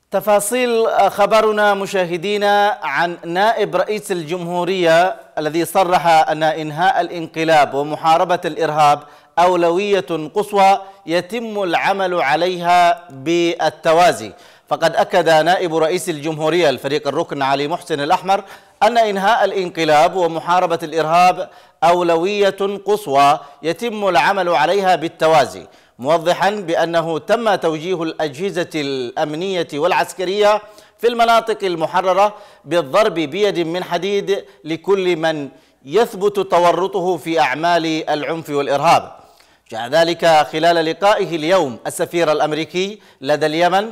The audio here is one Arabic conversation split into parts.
تفاصيل خبرنا مشاهدينا عن نائب رئيس الجمهورية الذي صرح أن إنهاء الانقلاب ومحاربة الإرهاب أولوية قصوى يتم العمل عليها بالتوازي. فقد أكد نائب رئيس الجمهورية الفريق الركن علي محسن الأحمر أن إنهاء الانقلاب ومحاربة الإرهاب أولوية قصوى يتم العمل عليها بالتوازي، موضحا بأنه تم توجيه الأجهزة الأمنية والعسكرية في المناطق المحررة بالضرب بيد من حديد لكل من يثبت تورطه في أعمال العنف والإرهاب. جاء ذلك خلال لقائه اليوم السفير الأمريكي لدى اليمن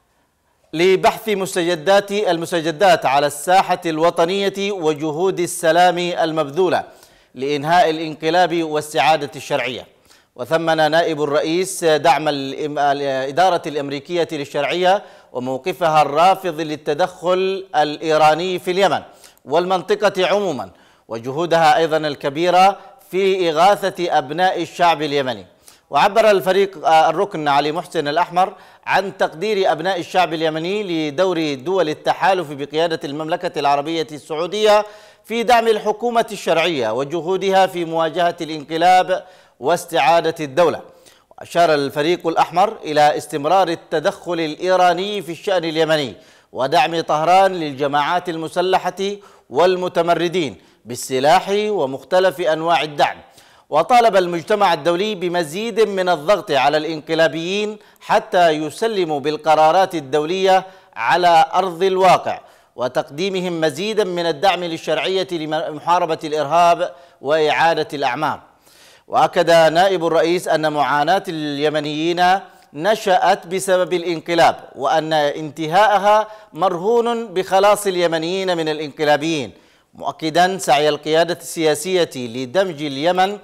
لبحث المستجدات على الساحة الوطنية وجهود السلام المبذولة لإنهاء الانقلاب واستعادة الشرعية. وثمن نائب الرئيس دعم الإدارة الأمريكية للشرعية وموقفها الرافض للتدخل الإيراني في اليمن والمنطقة عموما، وجهودها أيضا الكبيرة في إغاثة أبناء الشعب اليمني. وعبر الفريق الركن علي محسن الأحمر عن تقدير أبناء الشعب اليمني لدور دول التحالف بقيادة المملكة العربية السعودية في دعم الحكومة الشرعية وجهودها في مواجهة الانقلاب واستعادة الدولة. وأشار الفريق الأحمر إلى استمرار التدخل الإيراني في الشأن اليمني ودعم طهران للجماعات المسلحة والمتمردين بالسلاح ومختلف أنواع الدعم. وطالب المجتمع الدولي بمزيد من الضغط على الانقلابيين حتى يسلموا بالقرارات الدولية على أرض الواقع وتقديمهم مزيدا من الدعم للشرعية لمحاربة الإرهاب وإعادة الأعمار. وأكد نائب الرئيس أن معاناة اليمنيين نشأت بسبب الانقلاب وأن انتهاءها مرهون بخلاص اليمنيين من الانقلابيين، مؤكدا سعي القيادة السياسية لدمج اليمن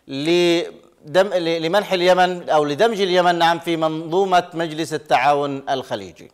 لمنح اليمن أو لدمج اليمن في منظومة مجلس التعاون الخليجي.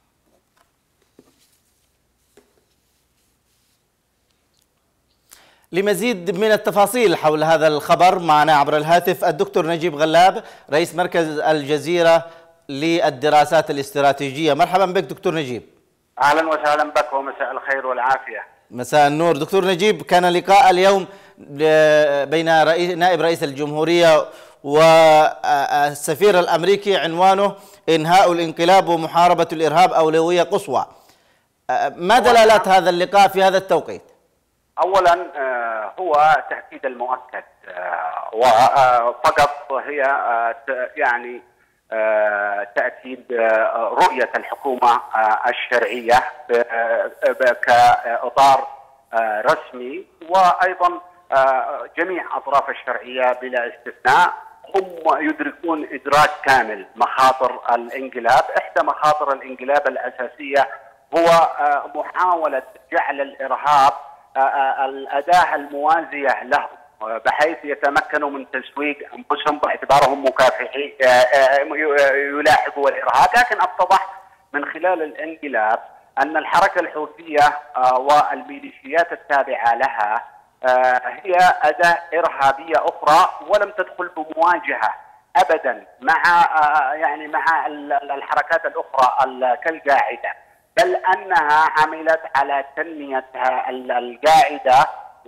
لمزيد من التفاصيل حول هذا الخبر معنا عبر الهاتف الدكتور نجيب غلاب رئيس مركز الجزيرة للدراسات الاستراتيجية. مرحبا بك دكتور نجيب. أهلا وسهلا بك ومساء الخير والعافية. مساء النور. دكتور نجيب، كان لقاء اليوم بين نائب رئيس الجمهورية والسفير الأمريكي عنوانه إنهاء الانقلاب ومحاربة الإرهاب أولوية قصوى. ما دلالات هذا اللقاء في هذا التوقيت؟ أولا هو تأكيد المؤكد وفقط هي يعني تأكيد رؤية الحكومة الشرعية كإطار رسمي، وأيضا جميع أطراف الشرعية بلا استثناء هم يدركون إدراك كامل مخاطر الانقلاب. إحدى مخاطر الانقلاب الأساسية هو محاولة جعل الإرهاب الأداة الموازية له بحيث يتمكنوا من تسويق أنفسهم باعتبارهم مكافحين يلاحقوا الإرهاب. لكن اتضح من خلال الانقلاب أن الحركة الحوثية والميليشيات التابعة لها هي أداة إرهابية أخرى ولم تدخل بمواجهة أبدا مع الحركات الأخرى كالقاعدة، بل أنها عملت على تنمية القاعدة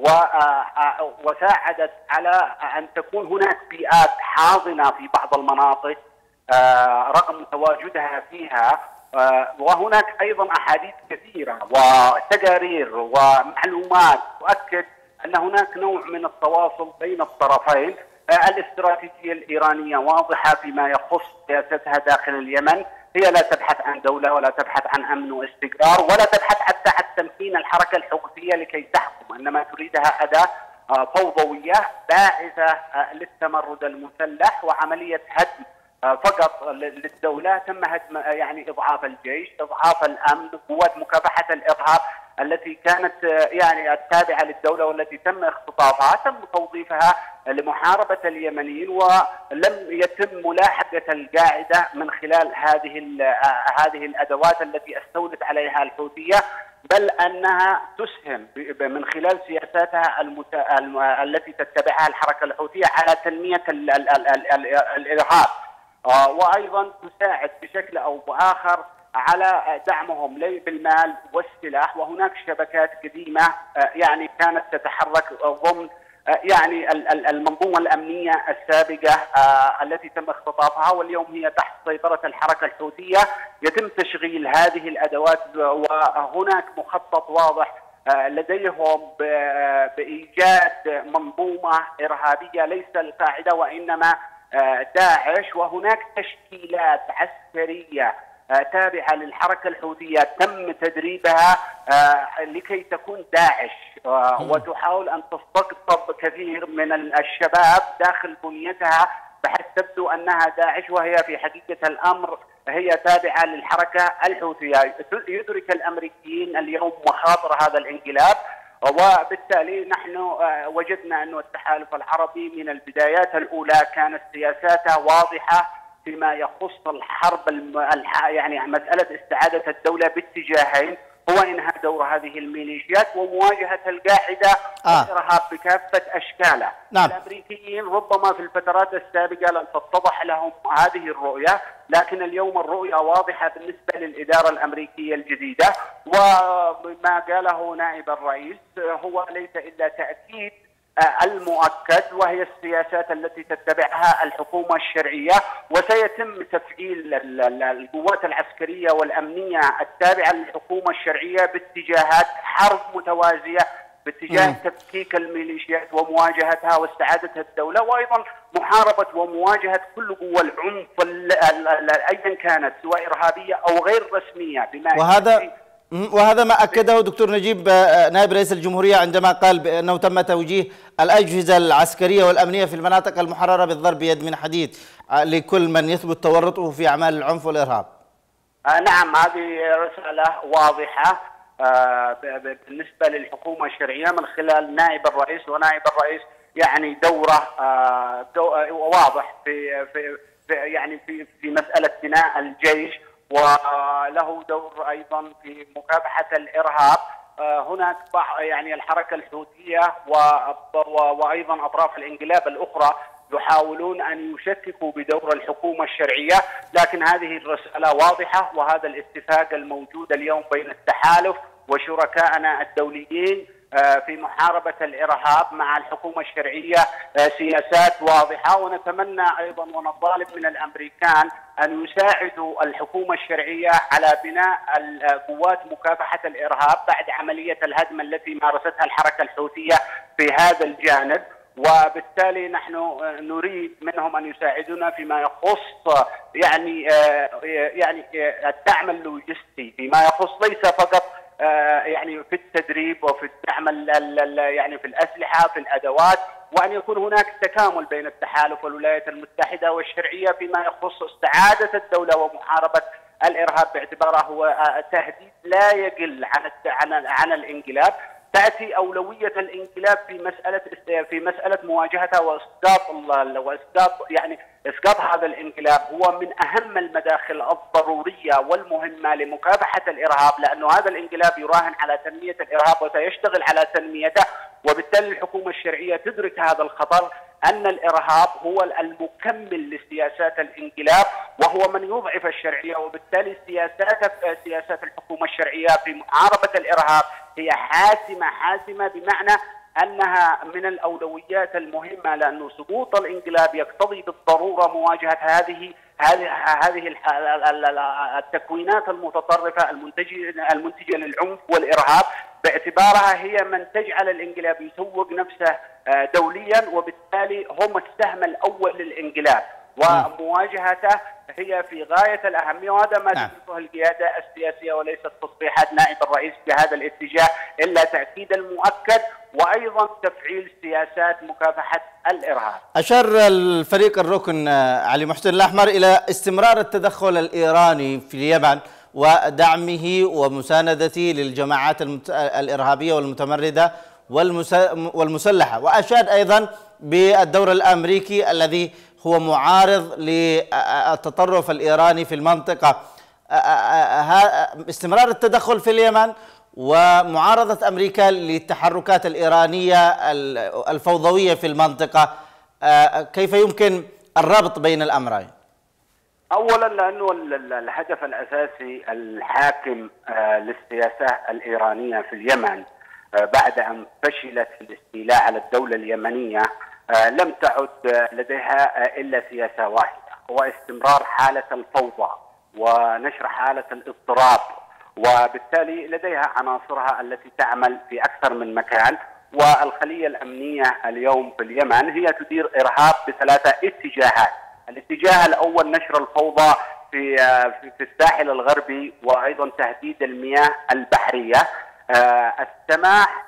وساعدت على أن تكون هناك بيئات حاضنة في بعض المناطق رغم تواجدها فيها. وهناك أيضا أحاديث كثيرة وتقارير ومعلومات تؤكد أن هناك نوع من التواصل بين الطرفين. الاستراتيجية الإيرانية واضحة فيما يخص سياستها داخل اليمن، هي لا تبحث عن دولة ولا تبحث عن أمن واستقرار ولا تبحث حتى عن تمكين الحركة الحوثية لكي تحكم، إنما تريدها أداة فوضوية باعثة للتمرد المسلح وعملية هدم فقط للدولة. تم هدم إضعاف الجيش، إضعاف الأمن، قوات مكافحة الإرهاب التي كانت التابعة للدولة والتي تم اختطافها تم توظيفها لمحاربة اليمنيين، ولم يتم ملاحقة القاعدة من خلال هذه الأدوات التي استولت عليها الحوثية، بل أنها تسهم من خلال سياساتها التي تتبعها الحركة الحوثية على تنمية الإرهاب، وأيضا تساعد بشكل أو بآخر على دعمهم بالمال والسلاح، وهناك شبكات قديمة يعني كانت تتحرك ضمن يعني المنظومة الأمنية السابقة التي تم اختطافها، واليوم هي تحت سيطرة الحركة الحوثية. يتم تشغيل هذه الأدوات، وهناك مخطط واضح لديهم بإيجاد منظومة إرهابية ليس القاعدة وإنما داعش، وهناك تشكيلات عسكرية تابعة للحركة الحوثية تم تدريبها لكي تكون داعش، وتحاول أن تستقطب كثير من الشباب داخل بنيتها بحيث تبدو أنها داعش، وهي في حقيقة الأمر هي تابعة للحركة الحوثية. يدرك الأمريكيين اليوم مخاطر هذا الانقلاب، وبالتالي نحن وجدنا أن التحالف العربي من البدايات الأولى كانت سياساته واضحة فيما يخص الحرب يعني مسألة استعادة الدولة باتجاهين، هو إنهاء دور هذه الميليشيات ومواجهة القاعدة والإرهاب بكافة أشكاله. نعم. الأمريكيين ربما في الفترات السابقة لم تتضح لهم هذه الرؤية، لكن اليوم الرؤية واضحة بالنسبة للإدارة الأمريكية الجديدة، وما قاله نائب الرئيس هو ليس إلا تأكيد المؤكد، وهي السياسات التي تتبعها الحكومة الشرعية، وسيتم تفعيل القوات العسكرية والأمنية التابعة للحكومة الشرعية باتجاهات حرب متوازية باتجاه تفكيك الميليشيات ومواجهتها واستعادة الدولة، وأيضا محاربة ومواجهة كل قوى العنف أيا كانت سواء إرهابية أو غير رسمية. وهذا ما أكده دكتور نجيب نائب رئيس الجمهورية عندما قال بأنه تم توجيه الأجهزة العسكرية والأمنية في المناطق المحررة بالضرب بيد من حديد لكل من يثبت تورطه في أعمال العنف والإرهاب. نعم، هذه رسالة واضحة بالنسبة للحكومة الشرعية من خلال نائب الرئيس، ونائب الرئيس يعني دوره واضح في مسألة بناء الجيش، وله دور أيضا في مكافحة الإرهاب. هناك يعني الحركة الحوثية وأيضا أطراف الانقلاب الأخرى يحاولون أن يشككوا بدور الحكومة الشرعية، لكن هذه الرسالة واضحة، وهذا الاتفاق الموجود اليوم بين التحالف وشركائنا الدوليين في محاربة الإرهاب مع الحكومة الشرعية سياسات واضحة. ونتمنى أيضا ونطالب من الأمريكان أن يساعدوا الحكومة الشرعية على بناء قوات مكافحة الإرهاب بعد عملية الهدم التي مارستها الحركة الحوثية في هذا الجانب، وبالتالي نحن نريد منهم أن يساعدونا فيما يخص يعني الدعم اللوجستي، فيما يخص ليس فقط يعني في التدريب وفي الدعم يعني في الأسلحة في الأدوات، وأن يكون هناك تكامل بين التحالف والولايات المتحدة والشرعية فيما يخص استعادة الدولة ومحاربة الإرهاب، باعتباره هو تهديد لا يقل عن الانقلاب. تأتي أولوية الانقلاب في مسألة مواجهتها إسقاط هذا الانقلاب هو من أهم المداخل الضرورية والمهمة لمكافحة الإرهاب، لأن هذا الانقلاب يراهن على تنمية الإرهاب وسيشتغل على تنميته، وبالتالي الحكومة الشرعية تدرك هذا الخطر أن الإرهاب هو المكمل لسياسات الانقلاب، وهو من يضعف الشرعية، وبالتالي سياسات الحكومة الشرعية في محاربة الإرهاب هي حاسمة بمعنى أنها من الأولويات المهمة، لأن سقوط الانقلاب يقتضي بالضرورة مواجهة هذه التكوينات المتطرفة المنتجة للعنف والإرهاب، باعتبارها هي من تجعل الانقلاب يسوق نفسه دوليا، وبالتالي هم السهم الأول للانقلاب، ومواجهته هي في غاية الأهمية. وهذا ما تدركه القيادة السياسية وليست تصريحات نائب الرئيس بهذا الاتجاه، إلا تأكيد المؤكد وأيضا تفعيل سياسات مكافحة الإرهاب. أشار الفريق الركن علي محسن الأحمر إلى استمرار التدخل الإيراني في اليمن ودعمه ومساندته للجماعات الإرهابية والمتمردة والمسلحة، وأشاد أيضا بالدور الأمريكي الذي هو معارض للتطرف الإيراني في المنطقة. استمرار التدخل في اليمن ومعارضة أمريكا للتحركات الإيرانية الفوضوية في المنطقة، كيف يمكن الربط بين الأمرين؟ اولا لانه الهدف الاساسي الحاكم للسياسه الايرانيه في اليمن بعد ان فشلت في الاستيلاء على الدوله اليمنيه لم تعد لديها الا سياسه واحده، هو استمرار حاله الفوضى ونشر حاله الاضطراب، وبالتالي لديها عناصرها التي تعمل في اكثر من مكان. والخليه الامنيه اليوم في اليمن هي تدير ارهاب بثلاثه اتجاهات. الاتجاه الاول نشر الفوضى في الساحل الغربي، وايضا تهديد المياه البحريه، السماح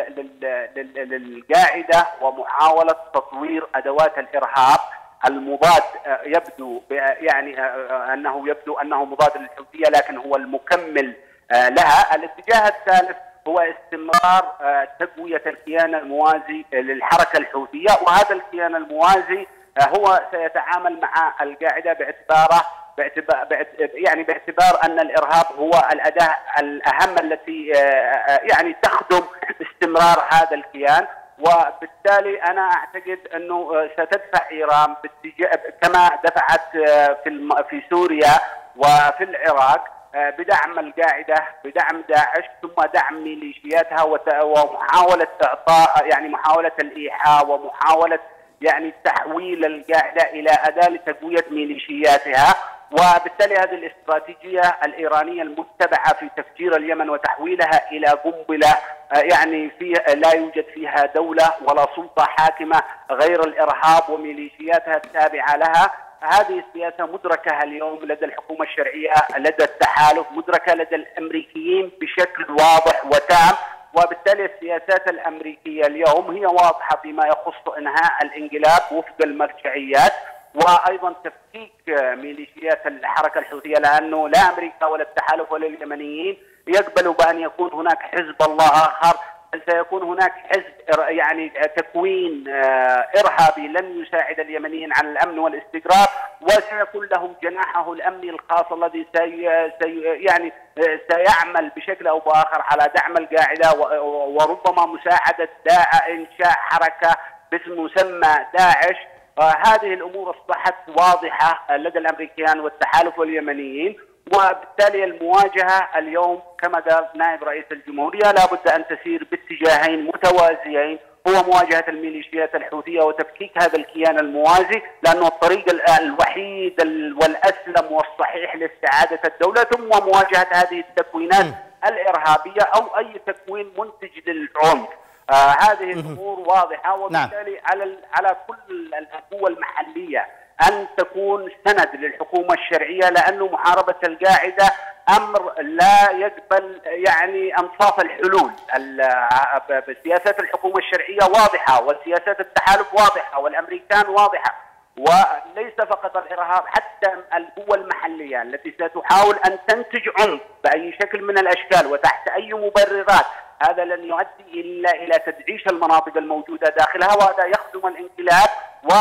للقاعده ومحاوله تطوير ادوات الارهاب المضاد، يبدو يعني انه مضاد للحوثيه لكن هو المكمل لها. الاتجاه الثالث هو استمرار تقويه الكيان الموازي للحركه الحوثيه، وهذا الكيان الموازي هو سيتعامل مع القاعده باعتبار ان الارهاب هو الاداه الاهم التي يعني تخدم استمرار هذا الكيان. وبالتالي انا اعتقد انه ستدفع ايران كما دفعت في سوريا وفي العراق بدعم القاعده، بدعم داعش، ثم دعم ميليشياتها ومحاوله اعطاء محاوله الايحاء ومحاوله تحويل القاعده الى اداه لتقويه ميليشياتها. وبالتالي هذه الاستراتيجيه الايرانيه المتبعه في تفجير اليمن وتحويلها الى قنبله لا يوجد فيها دوله ولا سلطه حاكمه غير الارهاب وميليشياتها التابعه لها. هذه السياسه مدركه اليوم لدى الحكومه الشرعيه، لدى التحالف، مدركه لدى الامريكيين بشكل واضح وتام. وبالتالي السياسات الامريكيه اليوم هي واضحه فيما يخص انهاء الانقلاب وفق المرجعيات، وايضا تفكيك ميليشيات الحركه الحوثيه، لانه لا امريكا ولا التحالف ولا اليمنيين يقبلوا بان يكون هناك حزب الله اخر، بل سيكون هناك حزب تكوين ارهابي لن يساعد اليمنيين على الامن والاستقرار، وسيكون لهم جناحه الامني الخاص الذي سيعمل بشكل او باخر على دعم القاعده وربما مساعده انشاء حركه باسم مسمى داعش. هذه الامور اصبحت واضحه لدى الامريكان والتحالف واليمنيين، وبالتالي المواجهه اليوم كما قال نائب رئيس الجمهوريه لابد ان تسير باتجاهين متوازيين، هو مواجهه الميليشيات الحوثيه وتفكيك هذا الكيان الموازي، لانه الطريق الوحيد والاسلم والصحيح لاستعاده الدوله، ثم مواجهه هذه التكوينات الارهابيه او اي تكوين منتج للعنف. هذه الامور واضحه، وبالتالي على كل القوى المحليه ان تكون سند للحكومه الشرعيه، لانه محاربه القاعده امر لا يقبل انصاف الحلول. سياسات الحكومه الشرعيه واضحه، وسياسات التحالف واضحه، والامريكان واضحه، وليس فقط الارهاب، حتى القوى المحليه التي ستحاول ان تنتج عنف باي شكل من الاشكال وتحت اي مبررات، هذا لن يؤدي الا الى تدعيش المناطق الموجوده داخلها، وهذا يخدم الانقلاب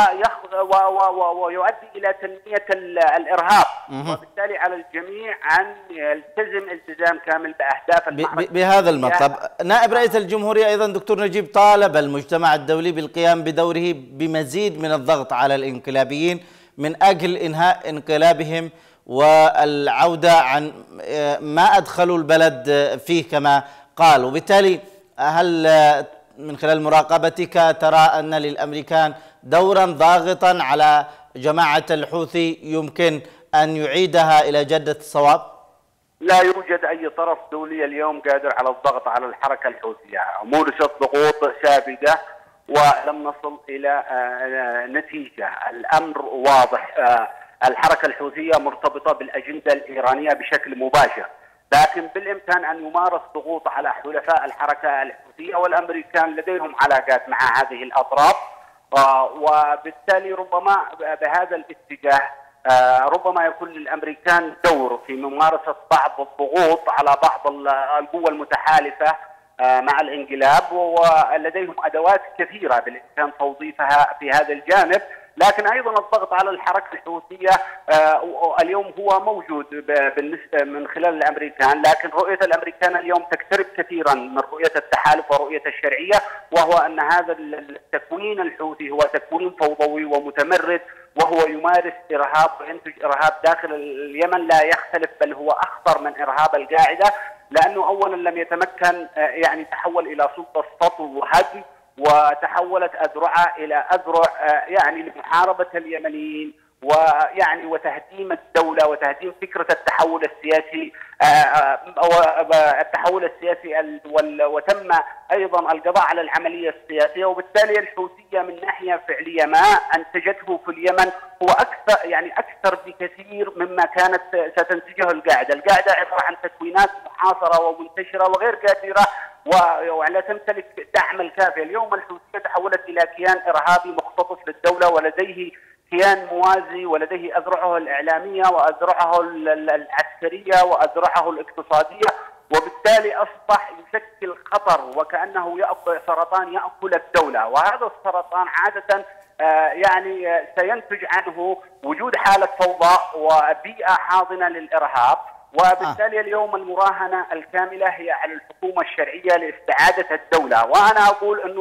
ويؤدي الى تنميه الارهاب. وبالتالي على الجميع ان يلتزم التزام كامل باهداف المعركه. بهذا المطلب نائب رئيس الجمهوريه ايضا دكتور نجيب طالب المجتمع الدولي بالقيام بدوره بمزيد من الضغط على الانقلابيين من اجل انهاء انقلابهم والعوده عن ما ادخلوا البلد فيه كما قال. وبالتالي هل من خلال مراقبتك ترى أن للأمريكان دورا ضاغطا على جماعة الحوثي يمكن أن يعيدها إلى جدة الصواب؟ لا يوجد أي طرف دولي اليوم قادر على الضغط على الحركة الحوثية. مورست ضغوط سابقة ولم نصل إلى نتيجة. الأمر واضح، الحركة الحوثية مرتبطة بالأجندة الإيرانية بشكل مباشر، لكن بالإمكان أن يمارس ضغوط على حلفاء الحركة الحوثية، والأمريكان لديهم علاقات مع هذه الأطراف، وبالتالي ربما بهذا الاتجاه ربما يكون للأمريكان دور في ممارسة بعض الضغوط على بعض القوى المتحالفة مع الانقلاب، ولديهم أدوات كثيرة بالإمكان توظيفها في هذا الجانب. لكن ايضا الضغط على الحركه الحوثيه اليوم هو موجود بالنسبه من خلال الامريكان، لكن رؤيه الامريكان اليوم تقترب كثيرا من رؤيه التحالف ورؤيه الشرعيه، وهو ان هذا التكوين الحوثي هو تكوين فوضوي ومتمرد وهو يمارس إرهاب وينتج إرهاب داخل اليمن لا يختلف، بل هو أخطر من إرهاب القاعدة، لأنه أولا لم يتمكن، يعني تحول إلى سلطة سطو وهدم، وتحولت أذرعه إلى أذرع يعني لمحاربة اليمنيين ويعني وتهديم الدولة وتهديم فكرة التحول السياسي، وتم أيضا القضاء على العملية السياسية. وبالتالي الحوثية من ناحية فعلية ما أنتجته في اليمن هو أكثر بكثير مما كانت ستنتجه القاعدة. القاعدة عبارة عن تكوينات محاصرة ومنتشرة وغير قادرة ولا تمتلك دعم الكافي. اليوم الحوثية تحولت إلى كيان إرهابي مختطف للدولة، ولديه كيان موازي، ولديه أذرعه الإعلامية وأذرعه العسكرية وأذرعه الاقتصادية، وبالتالي أصبح يشكل خطر وكأنه سرطان يأكل الدولة. وهذا السرطان عادة يعني سينتج عنه وجود حالة فوضى وبيئة حاضنة للإرهاب. وبالتالي اليوم المراهنة الكاملة هي على الحكومة الشرعية لاستعادة الدولة. وأنا أقول أنه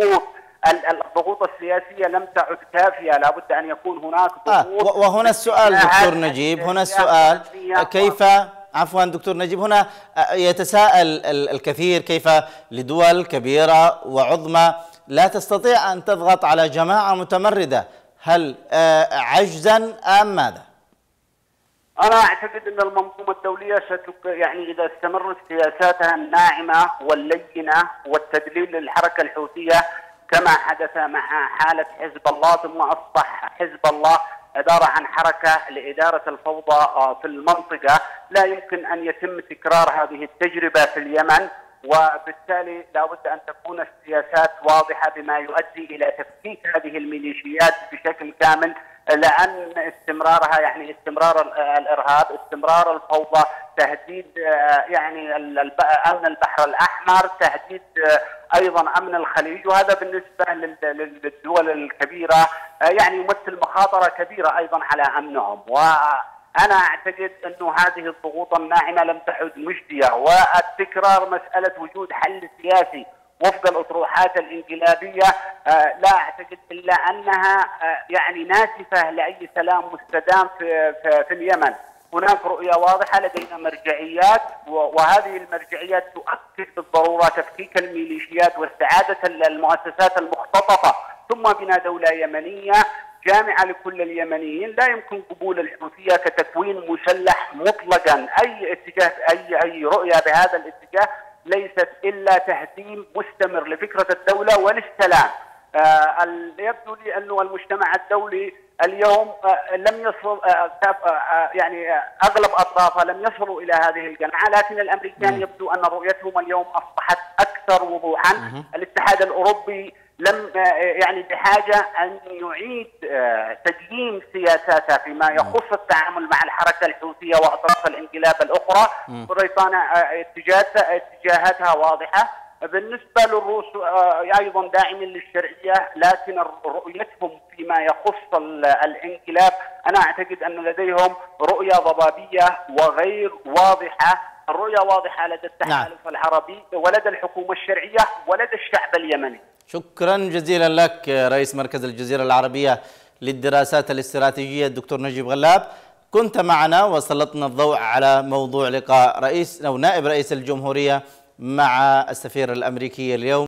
الضغوط السياسية لم تعد كافية، لابد أن يكون هناك ضغوط. وهنا السؤال دكتور نجيب، هنا السؤال كيف، عفوا دكتور نجيب، هنا يتساءل الكثير كيف لدول كبيرة وعظمى لا تستطيع أن تضغط على جماعة متمردة؟ هل عجزا أم ماذا؟ أنا أعتقد أن المنظومة الدولية يعني إذا استمرت سياساتها الناعمة واللينة والتدليل للحركة الحوثية كما حدث مع حالة حزب الله، ثم أصبح حزب الله عبارة عن حركة لإدارة الفوضى في المنطقة، لا يمكن أن يتم تكرار هذه التجربة في اليمن. وبالتالي لا بد أن تكون السياسات واضحة بما يؤدي إلى تفكيك هذه الميليشيات بشكل كامل، لأن استمرارها يعني استمرار الإرهاب، استمرار الفوضى، تهديد يعني أمن البحر الأحمر، تهديد أيضا أمن الخليج. وهذا بالنسبة للدول الكبيرة يعني يمثل مخاطرة كبيرة أيضا على أمنهم. وأنا أعتقد أنه هذه الضغوط الناعمة لم تعد مجدية، والتكرار مسألة وجود حل سياسي وفق الأطروحات الانقلابية لا أعتقد إلا أنها يعني ناسفة لأي سلام مستدام في اليمن. هناك رؤية واضحة، لدينا مرجعيات، وهذه المرجعيات تؤكد بالضرورة تفكيك الميليشيات واستعادة المؤسسات المختطفة، ثم بناء دولة يمنية جامعة لكل اليمنيين. لا يمكن قبول الحوثية كتكوين مسلح مطلقا. أي اتجاه، أي رؤية بهذا الاتجاه ليست إلا تهديم مستمر لفكرة الدولة وللسلام. يبدو لي أنه المجتمع الدولي اليوم لم يصل، يعني أغلب أطرافه لم يصلوا إلى هذه القناعة، لكن الأمريكان يبدو أن رؤيتهم اليوم أصبحت أكثر وضوحا. الاتحاد الأوروبي لم يعني بحاجة أن يعيد تدعيم سياساته فيما يخص التعامل مع الحركة الحوثية وأطراف الانقلاب الأخرى. بريطانيا اتجاهاتها واضحة. بالنسبة للروس أيضا داعمين للشرعية، لكن رؤيتهم فيما يخص الانقلاب أنا أعتقد أن لديهم رؤية ضبابية وغير واضحة. الرؤية واضحة لدى التحالف العربي ولدى الحكومة الشرعية ولدى الشعب اليمني. شكرا جزيلا لك رئيس مركز الجزيرة العربية للدراسات الاستراتيجية الدكتور نجيب غلاب، كنت معنا وسلطنا الضوء على موضوع لقاء نائب رئيس الجمهورية مع السفير الأمريكي اليوم.